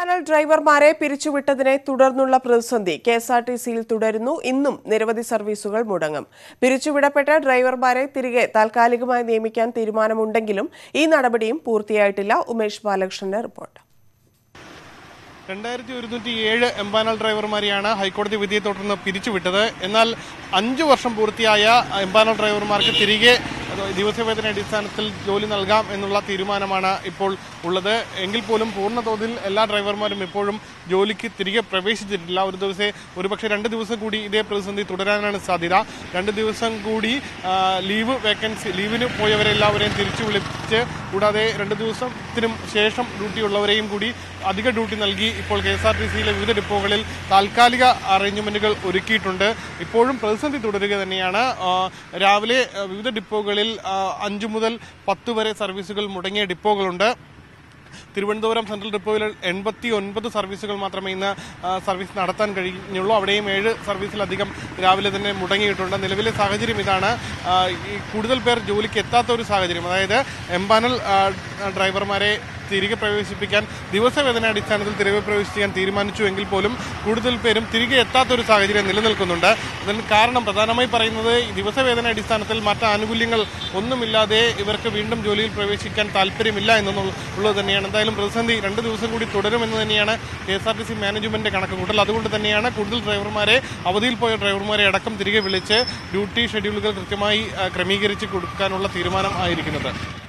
Empanel ഡ്രൈവർമാരെ പിരിച്ചുവിട്ടതിനെ തുടർന്നുള്ള പ്രതിസന്ധി KSRTCയിൽ തുടരുന്നു. ഇന്നും നിരവധി സർവീസുകൾ മുടങ്ങും. പിരിച്ചുവിടപ്പെട്ട ഡ്രൈവർമാരെ തിരികെ താൽക്കാലികമായി നിയമിക്കാൻ തീരുമാനമുണ്ടെങ്കിലും ഈ നടപടിയും പൂർത്തിയായിട്ടില്ല. ഉമേഷ് ബാലകൃഷ്ണന്റെ റിപ്പോർട്ട്. 2107 എംപാനൽ ഡ്രൈവർമാരെയാണ് ഹൈക്കോടതി വിധിയെ തുടർന്ന് പിരിച്ചുവിട്ടത്. എന്നാൽ 5 വർഷം പൂർത്തിയായ എംപാനൽ ഡ്രൈവർമാർക്ക് തിരികെ ദിവസവേതന അടിസ്ഥാനത്തിൽ ജോലി നൽകാം എന്നുള്ള തീരുമാനമാണ് ഇപ്പോൾ ഉള്ളത്. എങ്കിൽ പോലും പൂർണ്ണതോതിൽ എല്ലാ ഡ്രൈവർമാരും ഇപ്പോഴും ജോലിക്ക് തിരികെ പ്രവേശിച്ചിട്ടില്ല. ഒരുപക്ഷെ 2 ദിവസം കൂടി ഇതേ പ്രതിസന്ധി തുടരാനാണ് സാധ്യത. 2 ദിവസം കൂടി ലീവിന് പോയവരെല്ലാവരെയും തിരിച്ചു വിളിച്ച് കൂടാതെ 2 ദിവസത്തിനും ശേഷം ഡ്യൂട്ടിയുള്ളവരെയും കൂടി അധിക ഡ്യൂട്ടി നൽകി ഇപ്പോൾ KSRTCയിലെ വിവിധ ഡിപ്പോകളിൽ താൽക്കാലിക അറേഞ്ച്മെന്റുകൾ ഒരുക്കിയിട്ടുണ്ട്. ഇപ്പോഴും പ്രതിസന്ധി തുടരുക തന്നെയാണ്. രാവിലെ വിവിധ ഡിപ്പോകളിൽ 5 മുതൽ 10 വരെ സർവീസുകൾ മുടങ്ങിയ ഡിപ്പോകളുണ്ട്. തിരുവനന്തപുരം സെൻട്രൽ ഡിപ്പോയിൽ 89 സർവീസുകൾ മാത്രമേ ഇന്ന് സർവീസ് നടത്താൻ കഴിഞ്ഞുള്ളൂ. അവിടെയും 7 സർവീസിലധികം രാവിലെ തന്നെ മുടങ്ങിയിട്ടുണ്ട്. നിലവിലെ സാഹചര്യം ഇതാണ്. കൂടുതൽ പേർ ജോലിക്ക് എത്താത്ത ഒരു സാഹചര്യം, അതായത് എംപാനൽ ഡ്രൈവർമാരെ തിരികെ പ്രവേശിപ്പിക്കാൻ ദിവസവേതന അടിസ്ഥാനത്തിൽ തിരികെ പ്രവേശിക്കാൻ തീരുമാനിച്ചു എങ്കിൽ പോലും കൂടുതൽ പേരും തിരികെ എത്താത്തൊരു സാഹചര്യം നിലനിൽക്കുന്നുണ്ട്. അതിന് കാരണം പ്രധാനമായി പറയുന്നത് ദിവസവേതന അടിസ്ഥാനത്തിൽ മറ്റ് ആനുകൂല്യങ്ങൾ ഒന്നുമില്ലാതെ ഇവർക്ക് വീണ്ടും ജോലിയിൽ പ്രവേശിക്കാൻ താല്പര്യമില്ല എന്നുള്ളത് തന്നെയാണ്. എന്തായാലും പ്രതിസന്ധി 2 ദിവസം കൂടി തുടരുമെന്ന് തന്നെയാണ് KSRTC മാനേജ്മെന്റ് കണക്കുകൂട്ടൽ. അതുകൊണ്ട് തന്നെയാണ് കൂടുതൽ ഡ്രൈവർമാരെ, അവധിയിൽ പോയ ഡ്രൈവർമാരെ അടക്കം തിരികെ വിളിച്ച് ഡ്യൂട്ടി ഷെഡ്യൂളുകൾ കൃത്യമായി ക്രമീകരിച്ച് കൊടുക്കാനുള്ള തീരുമാനം ആയിരിക്കുന്നത്.